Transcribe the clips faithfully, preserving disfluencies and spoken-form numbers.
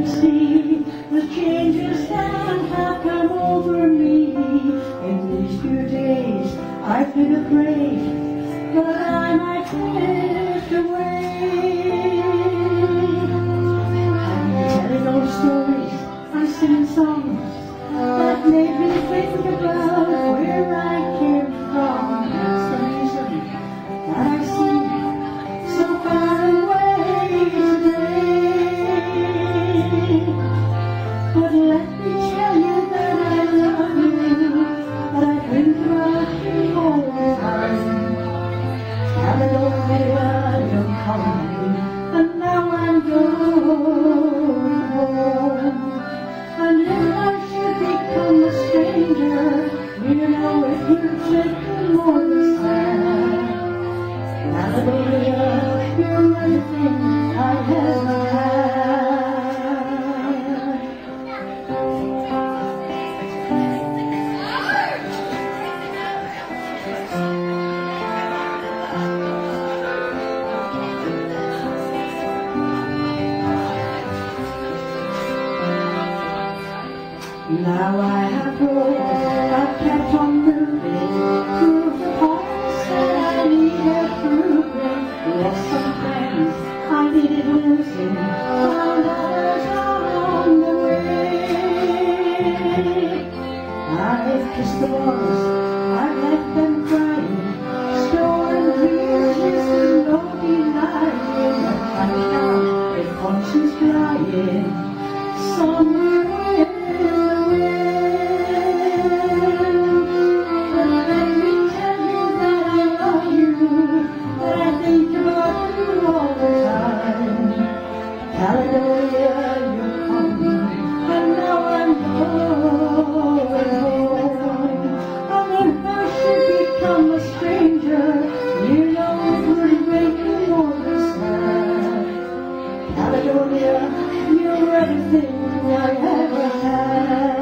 can see the changes that have come over me. In these few days I've been afraid that I might drift away. I'm telling old stories, I'm singing songs that made me think about where I came from. That's the reason that I seem so far away today. But let me tell you that I love you, that I think about you all the time. Caledonia, you're calling, and now I'm going home. And if I should become a stranger, you know it would take me more than sad. Caledonia, you're everything I ever had. Now I have grown, I've kept on moving through the parts that I needed proving. Lost some friends I needed losing, found others along the way. I've kissed the ones, I've left them crying, storing tears is no denying. I'm sure if conscience crying somewhere Caledonia, you're coming, and now I'm going home. And if I should become a stranger, you know it would make me more than sad. Caledonia, you're everything I ever had.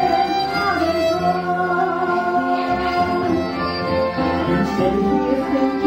Instead of you